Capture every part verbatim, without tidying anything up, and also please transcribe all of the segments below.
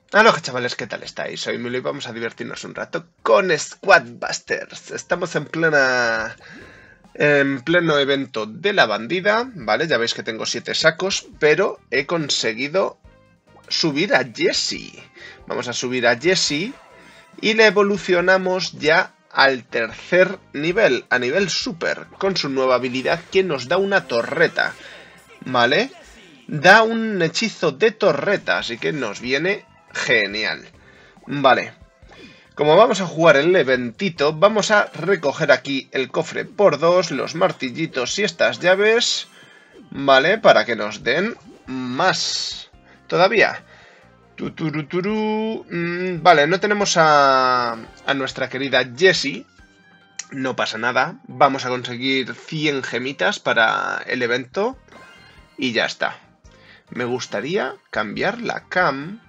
Aloha chavales, ¿qué tal estáis? Soy Milo y vamos a divertirnos un rato con Squadbusters. Estamos en plena... en pleno evento de la bandida, ¿vale? Ya veis que tengo siete sacos, pero he conseguido subir a Jessie. Vamos a subir a Jessie y le evolucionamos ya al tercer nivel, a nivel super, con su nueva habilidad que nos da una torreta, ¿vale? Da un hechizo de torreta, así que nos viene genial. Vale. Como vamos a jugar el eventito, vamos a recoger aquí el cofre por dos, los martillitos y estas llaves, ¿vale? Para que nos den más. Todavía. Tuturuturu. Mm, vale, no tenemos a, a nuestra querida Jessie. No pasa nada. Vamos a conseguir cien gemitas para el evento. Y ya está. Me gustaría cambiar la cam.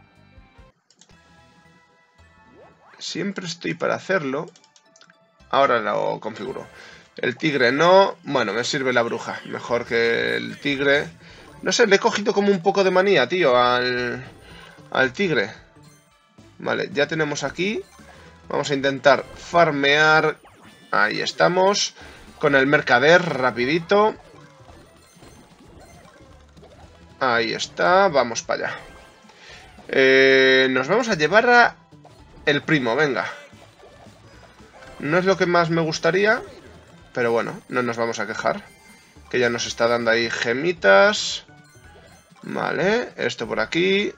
Siempre estoy para hacerlo. Ahora lo configuro. El tigre no. Bueno, me sirve la bruja. Mejor que el tigre. No sé, le he cogido como un poco de manía, tío, al, al tigre. Vale, ya tenemos aquí. Vamos a intentar farmear. Ahí estamos. Con el mercader, rapidito. Ahí está. Vamos para allá. Eh, nos vamos a llevar a... el primo, venga. No es lo que más me gustaría, pero bueno, no nos vamos a quejar. Que ya nos está dando ahí gemitas. Vale, esto por aquí.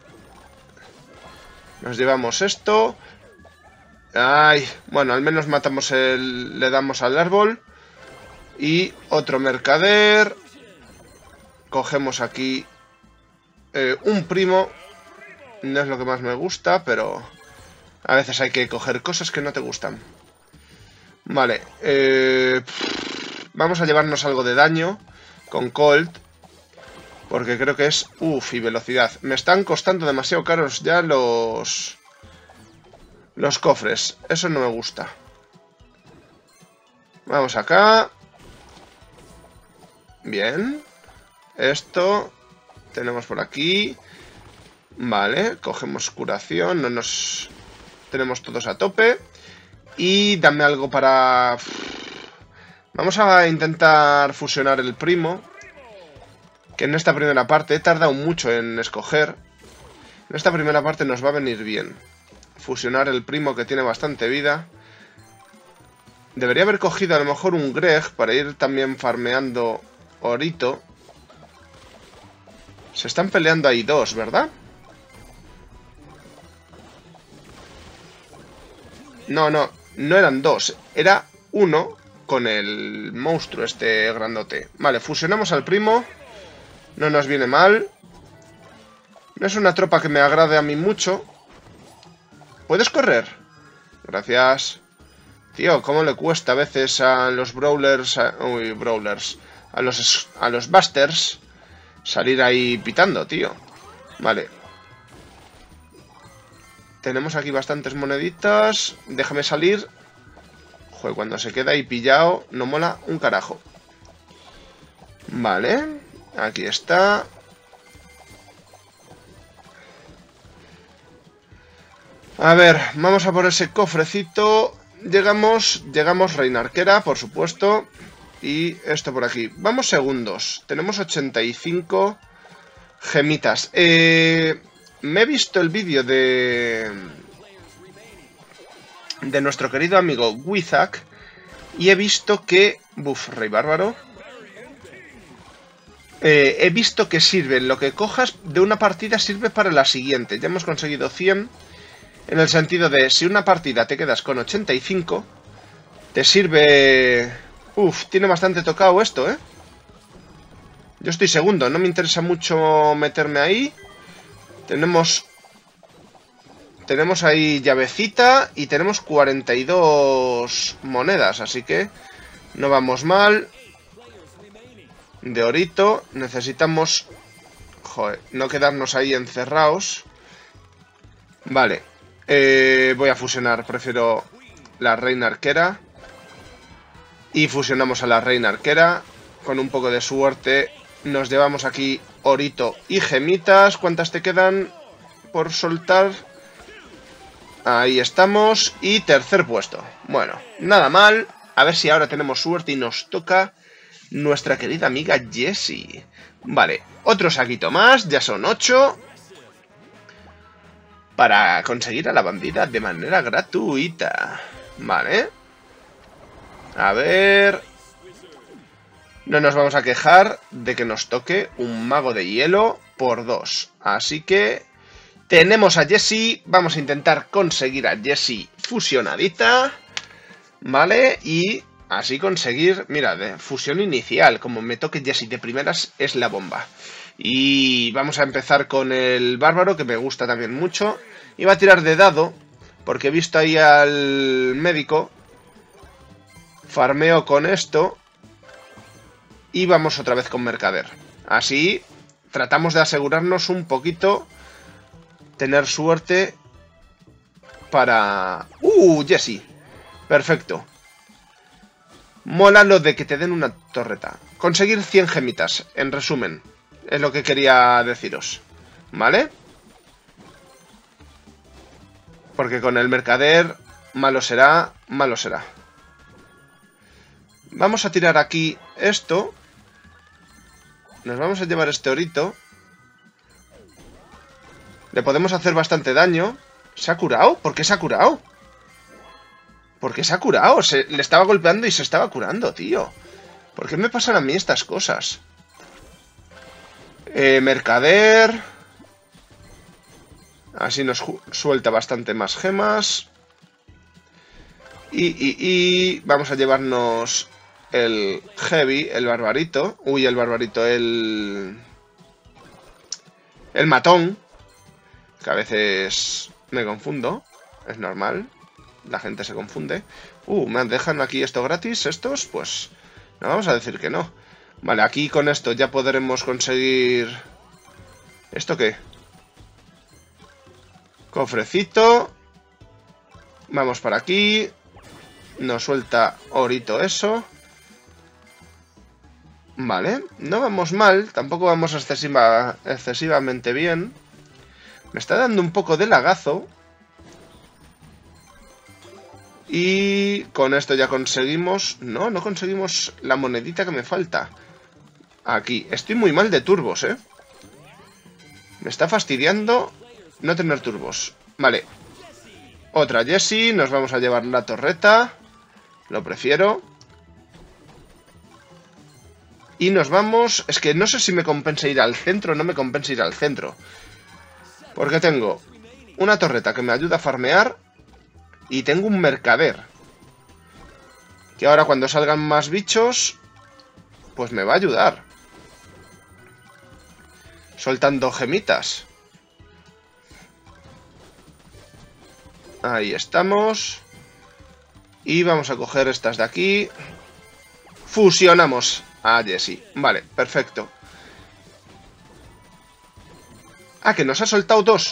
Nos llevamos esto. Ay, bueno, al menos matamos el... le damos al árbol. Y otro mercader. Cogemos aquí eh, un primo. No es lo que más me gusta, pero... a veces hay que coger cosas que no te gustan. Vale. Eh, vamos a llevarnos algo de daño con Colt. Porque creo que es... Uf, y velocidad. Me están costando demasiado caros ya los... los cofres. Eso no me gusta. Vamos acá. Bien. Esto. Tenemos por aquí. Vale. Cogemos curación. No nos... tenemos todos a tope. Y dame algo para... vamos a intentar fusionar el primo. Que en esta primera parte he tardado mucho en escoger. En esta primera parte nos va a venir bien. Fusionar el primo que tiene bastante vida. Debería haber cogido a lo mejor un Greg para ir también farmeando orito. Se están peleando ahí dos, ¿verdad? No, no, no eran dos. Era uno con el monstruo este grandote. Vale, fusionamos al primo. No nos viene mal. No es una tropa que me agrade a mí mucho. ¿Puedes correr? Gracias. Tío, cómo le cuesta a veces a los brawlers... A, uy, brawlers. A los, a los busters salir ahí pitando, tío. Vale. Tenemos aquí bastantes moneditas. Déjame salir. Joder, cuando se queda ahí pillado, no mola un carajo. Vale. Aquí está. A ver, vamos a por ese cofrecito. Llegamos, llegamos Reina Arquera, por supuesto. Y esto por aquí. Vamos segundos. Tenemos ochenta y cinco gemitas. Eh... Me he visto el vídeo de... de nuestro querido amigo Wizak. Y he visto que... Buf, Rey Bárbaro. Eh, he visto que sirve, lo que cojas de una partida sirve para la siguiente. Ya hemos conseguido cien. En el sentido de, si una partida te quedas con ochenta y cinco, te sirve... Uf, tiene bastante tocado esto, ¿eh? Yo estoy segundo, no me interesa mucho meterme ahí. Tenemos... Tenemos ahí llavecita y tenemos cuarenta y dos monedas, así que no vamos mal. De orito, necesitamos... Joder, no quedarnos ahí encerrados. Vale, eh, voy a fusionar, prefiero la Reina Arquera. Y fusionamos a la Reina Arquera. Con un poco de suerte nos llevamos aquí orito y gemitas. ¿Cuántas te quedan? por soltar. Ahí estamos. Y tercer puesto. Bueno, nada mal. A ver si ahora tenemos suerte y nos toca nuestra querida amiga Jessie. Vale, otro saquito más. Ya son ocho. Para conseguir a la bandida de manera gratuita. Vale. A ver. No nos vamos a quejar de que nos toque un mago de hielo por dos. Así que tenemos a Jessie. Vamos a intentar conseguir a Jessie fusionadita. Vale. Y así conseguir, mira, de fusión inicial. Como me toque Jessie de primeras es la bomba. Y vamos a empezar con el bárbaro, que me gusta también mucho. Iba a tirar de dado, porque he visto ahí al médico. Farmeo con esto. Y vamos otra vez con mercader. Así tratamos de asegurarnos un poquito. Tener suerte para... ¡Uh! Jessie. Perfecto. Mola lo de que te den una torreta. Conseguir cien gemitas, en resumen. Es lo que quería deciros. ¿Vale? Porque con el mercader, malo será, malo será. Vamos a tirar aquí esto. Nos vamos a llevar este orito. Le podemos hacer bastante daño. ¿Se ha curado? ¿Por qué se ha curado? ¿Por qué se ha curado? Se, le estaba golpeando y se estaba curando, tío. ¿Por qué me pasan a mí estas cosas? Eh, mercader. Así nos suelta bastante más gemas. Y, y, y vamos a llevarnos el heavy, el barbarito. Uy, el barbarito, el... El matón. Que a veces me confundo. Es normal. La gente se confunde. Uh, ¿me dejan aquí esto gratis estos? Pues no vamos a decir que no. Vale, aquí con esto ya podremos conseguir... ¿Esto qué? Cofrecito. Vamos para aquí. Nos suelta orito eso. Vale, no vamos mal. Tampoco vamos excesiva, excesivamente bien. Me está dando un poco de lagazo. Y con esto ya conseguimos... No, no conseguimos la monedita que me falta. Aquí. Estoy muy mal de turbos, ¿eh? Me está fastidiando no tener turbos. Vale. Otra Jessie. Nos vamos a llevar la torreta. Lo prefiero. Y nos vamos... Es que no sé si me compensa ir al centro o no me compensa ir al centro. Porque tengo una torreta que me ayuda a farmear. Y tengo un mercader. Que ahora cuando salgan más bichos... Pues me va a ayudar. Soltando gemitas. Ahí estamos. Y vamos a coger estas de aquí. Fusionamos a Jessie. Vale, perfecto. Ah, que nos ha soltado dos.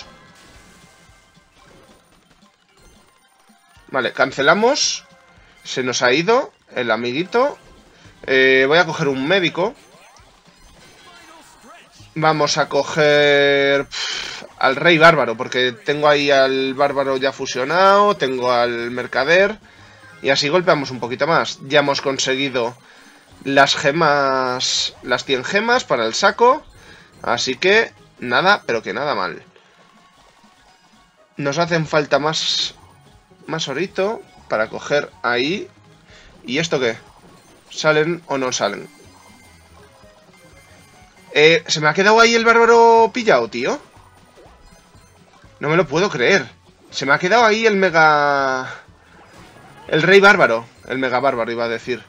Vale, cancelamos. Se nos ha ido el amiguito. eh, Voy a coger un médico. Vamos a coger pff, al rey bárbaro, porque tengo ahí al bárbaro ya fusionado. Tengo al mercader. Y así golpeamos un poquito más. Ya hemos conseguido las gemas, las cien gemas para el saco. Así que nada, pero que nada mal. Nos hacen falta más... Más orito para coger ahí. ¿Y esto qué? ¿Salen o no salen? Eh, ¿Se me ha quedado ahí el bárbaro pillado, tío? No me lo puedo creer. Se me ha quedado ahí el mega... El rey bárbaro. El mega bárbaro iba a decir.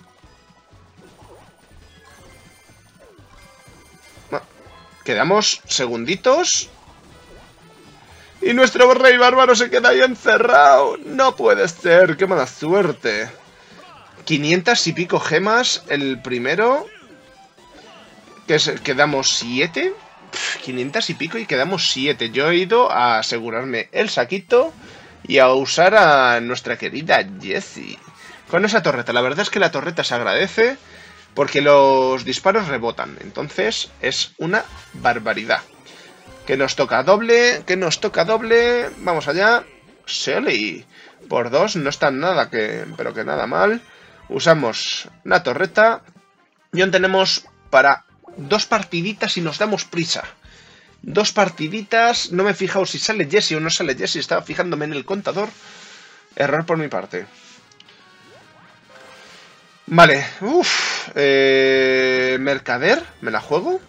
Quedamos segunditos. Y nuestro rey bárbaro se queda ahí encerrado. No puede ser, qué mala suerte. quinientas y pico gemas el primero. Que es, quedamos siete. quinientas y pico y quedamos siete. Yo he ido a asegurarme el saquito y a usar a nuestra querida Jessie. Con esa torreta, la verdad es que la torreta se agradece porque los disparos rebotan. Entonces es una barbaridad. Que nos toca doble, que nos toca doble. Vamos allá. Shelly. Por dos, no está nada que... pero que nada mal. Usamos la torreta. Y aún tenemos para dos partiditas y nos damos prisa. Dos partiditas. No me he fijado si sale Jessie o no sale Jessie. Estaba fijándome en el contador. Error por mi parte. Vale. Uff. Eh, Mercader. ¿Me la juego?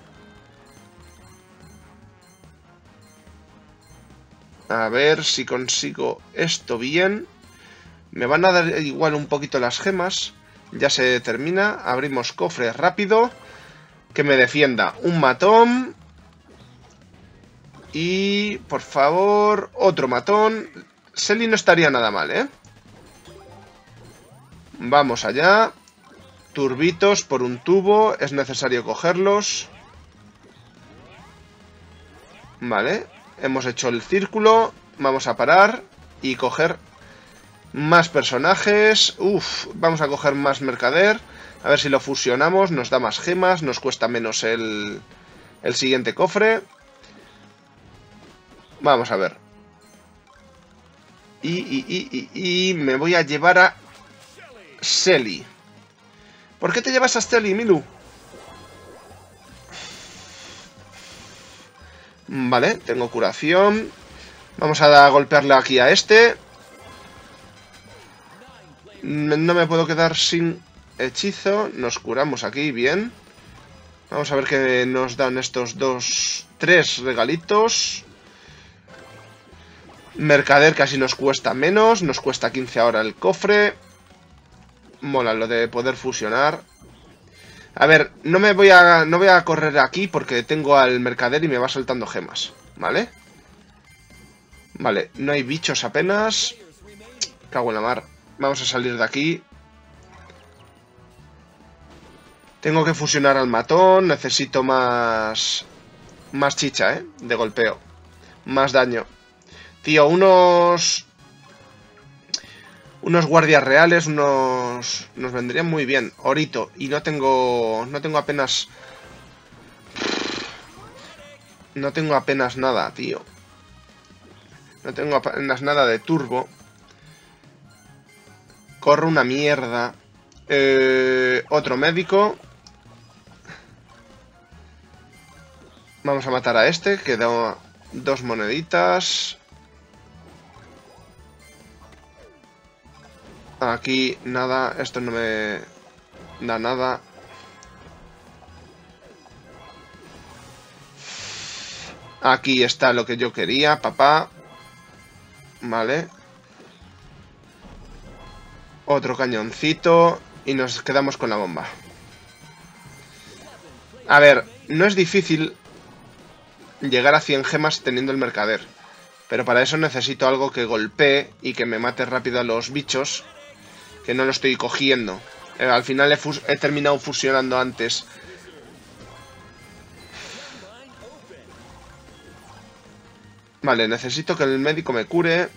A ver si consigo esto bien. Me van a dar igual un poquito las gemas. Ya se termina. Abrimos cofre rápido. Que me defienda un matón. Y, por favor, otro matón. Shelly no estaría nada mal, ¿eh? Vamos allá. Turbitos por un tubo. Es necesario cogerlos. Vale. Hemos hecho el círculo. Vamos a parar y coger más personajes. Uf, vamos a coger más mercader. A ver si lo fusionamos. Nos da más gemas. Nos cuesta menos el, el siguiente cofre. Vamos a ver. Y, y, y, y, y me voy a llevar a Shelly. ¿Por qué te llevas a Shelly, Milu? Vale, tengo curación. Vamos a golpearle aquí a este. No me puedo quedar sin hechizo. Nos curamos aquí, bien. Vamos a ver qué nos dan estos dos, tres regalitos. Mercader casi nos cuesta menos. Nos cuesta quince ahora el cofre. Mola lo de poder fusionar. A ver, no me voy a no voy a correr aquí porque tengo al mercader y me va soltando gemas, ¿vale? Vale, no hay bichos apenas. Cago en la mar. Vamos a salir de aquí. Tengo que fusionar al matón. Necesito más... más chicha, ¿eh? De golpeo. Más daño. Tío, unos... Unos guardias reales, unos... Nos vendrían muy bien. Orito. Y no tengo... No tengo apenas... No tengo apenas nada, tío. No tengo apenas nada de turbo. Corro una mierda. Eh, otro médico. Vamos a matar a este. Que da dos moneditas. Aquí nada, esto no me da nada. Aquí está lo que yo quería, papá. Vale. Otro cañoncito. Y nos quedamos con la bomba. A ver, no es difícil llegar a cien gemas teniendo el mercader. Pero para eso necesito algo que golpee y que me mate rápido a los bichos. Que no lo estoy cogiendo. Eh, al final he, he terminado fusionando antes. Vale, necesito que el médico me cure.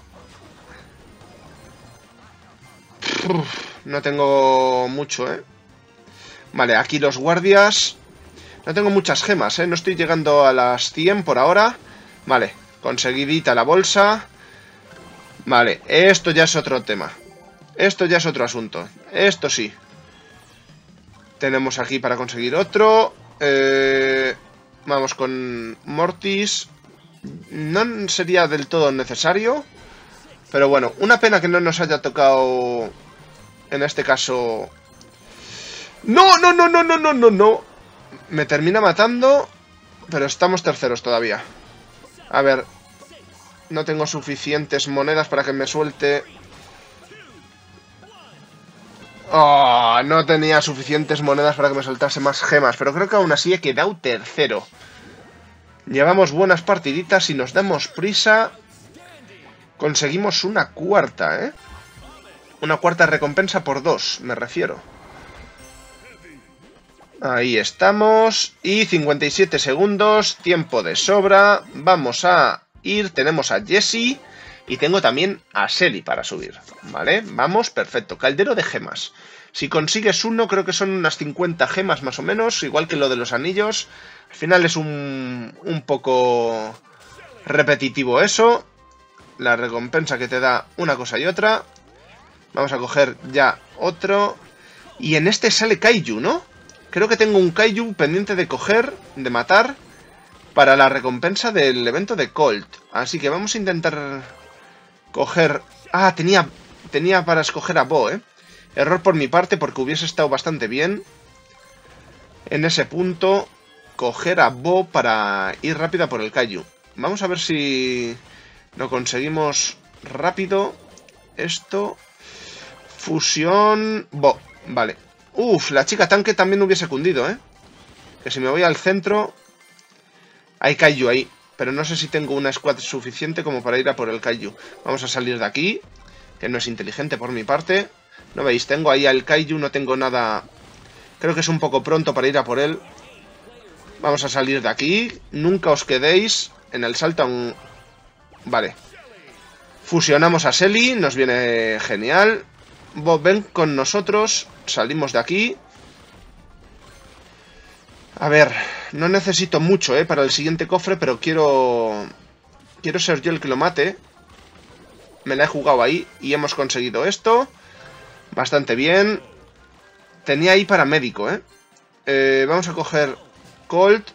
Uf, no tengo mucho, ¿eh? Vale, aquí los guardias. No tengo muchas gemas, ¿eh? No estoy llegando a las cien por ahora. Vale, conseguidita la bolsa. Vale, esto ya es otro tema. Esto ya es otro asunto. Esto sí. Tenemos aquí para conseguir otro. Eh, vamos con Mortis. No sería del todo necesario. Pero bueno, una pena que no nos haya tocado... En este caso... ¡No, no, no, no, no, no, no, no! Me termina matando. Pero estamos terceros todavía. A ver. No tengo suficientes monedas para que me suelte... Oh, no tenía suficientes monedas para que me soltase más gemas. Pero creo que aún así he quedado tercero. Llevamos buenas partiditas y nos damos prisa. Conseguimos una cuarta, ¿eh? Una cuarta recompensa por dos, me refiero. Ahí estamos. Y cincuenta y siete segundos. Tiempo de sobra. Vamos a ir. Tenemos a Jessie. Y tengo también a Shelly para subir, ¿vale? Vamos, perfecto. Caldero de gemas. Si consigues uno, creo que son unas cincuenta gemas más o menos, igual que lo de los anillos. Al final es un, un poco repetitivo eso. La recompensa que te da una cosa y otra. Vamos a coger ya otro. Y en este sale Kaiju, ¿no? Creo que tengo un Kaiju pendiente de coger, de matar, para la recompensa del evento de Colt. Así que vamos a intentar coger... Ah, tenía, tenía para escoger a Bo, ¿eh? Error por mi parte porque hubiese estado bastante bien en ese punto coger a Bo para ir rápida por el Kaiju. Vamos a ver si lo conseguimos rápido. Esto... Fusión... Bo, vale. Uf, la chica tanque también hubiese cundido, ¿eh? Que si me voy al centro... Hay Kaiju ahí. Pero no sé si tengo una squad suficiente como para ir a por el Kaiju. Vamos a salir de aquí. Que no es inteligente por mi parte. ¿No veis? Tengo ahí al Kaiju, no tengo nada... Creo que es un poco pronto para ir a por él. Vamos a salir de aquí. Nunca os quedéis en el salto a un... Vale. Fusionamos a Selly, nos viene genial. Bob, ven con nosotros. Salimos de aquí. A ver, no necesito mucho, eh, para el siguiente cofre, pero quiero... Quiero ser yo el que lo mate. Me la he jugado ahí y hemos conseguido esto. Bastante bien. Tenía ahí para médico, eh. eh vamos a coger Colt.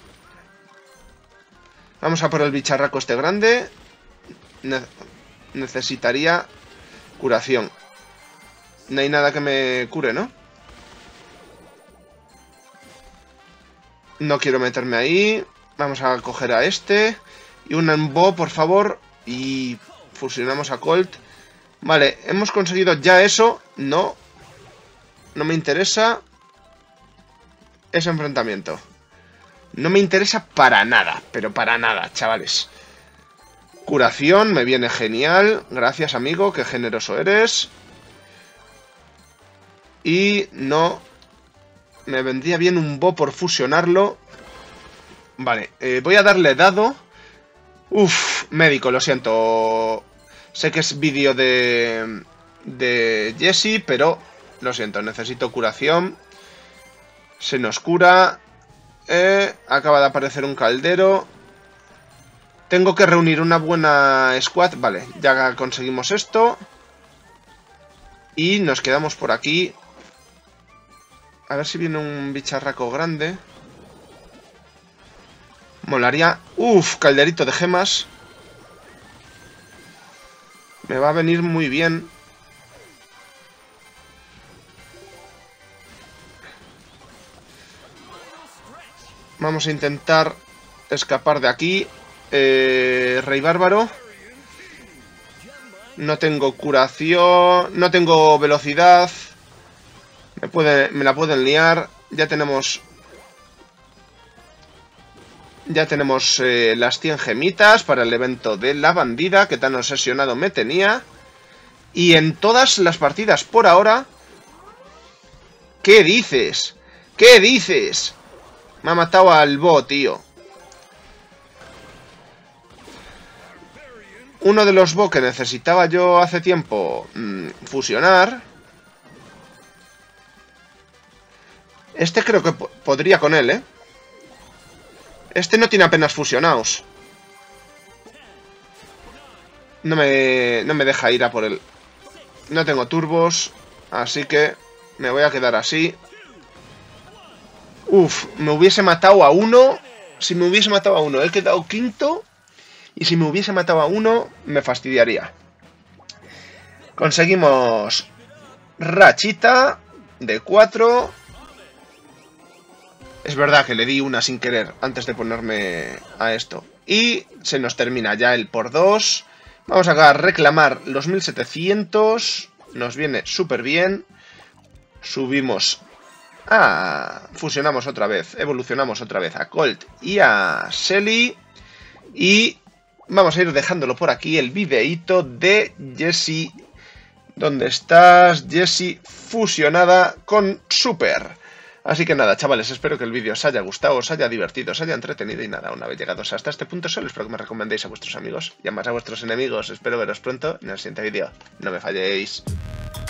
Vamos a por el bicharraco este grande. Ne- necesitaría curación. No hay nada que me cure, ¿no? No quiero meterme ahí. Vamos a coger a este. Y un Embo, por favor. Y fusionamos a Colt. Vale, hemos conseguido ya eso. No. No me interesa ese enfrentamiento. No me interesa para nada. Pero para nada, chavales. Curación, me viene genial. Gracias, amigo, qué generoso eres. Y no... Me vendría bien un Bo por fusionarlo. Vale, eh, voy a darle dado. Uf, médico, lo siento. Sé que es vídeo de... De Jesse, pero... Lo siento, necesito curación. Se nos cura. Eh, acaba de aparecer un caldero. Tengo que reunir una buena squad. Vale, ya conseguimos esto. Y nos quedamos por aquí. A ver si viene un bicharraco grande. Molaría. Uf, calderito de gemas. Me va a venir muy bien. Vamos a intentar escapar de aquí. Eh, Rey Bárbaro. No tengo curación. No tengo velocidad. Me, puede, me la pueden liar. Ya tenemos... Ya tenemos eh, las cien gemitas para el evento de la bandida, que tan obsesionado me tenía. Y en todas las partidas por ahora... ¿Qué dices? ¿Qué dices? Me ha matado al Bo, tío. Uno de los Bo que necesitaba yo hace tiempo mmm, fusionar. Este creo que po podría con él, ¿eh? Este no tiene apenas fusionados. No me, no me deja ir a por él. No tengo turbos, así que me voy a quedar así. Uf, me hubiese matado a uno. Si me hubiese matado a uno, he quedado quinto. Y si me hubiese matado a uno, me fastidiaría. Conseguimos rachita de cuatro. Es verdad que le di una sin querer antes de ponerme a esto. Y se nos termina ya el por dos. Vamos a reclamar los mil setecientos. Nos viene súper bien. Subimos. Ah, fusionamos otra vez. Evolucionamos otra vez a Colt y a Selly. Y vamos a ir dejándolo por aquí. El videíto de Jessie. ¿Dónde estás? Jessie fusionada con Super. Así que nada, chavales, espero que el vídeo os haya gustado, os haya divertido, os haya entretenido y nada, una vez llegados hasta este punto solo espero que me recomendéis a vuestros amigos y a más a vuestros enemigos. Espero veros pronto en el siguiente vídeo. No me falléis.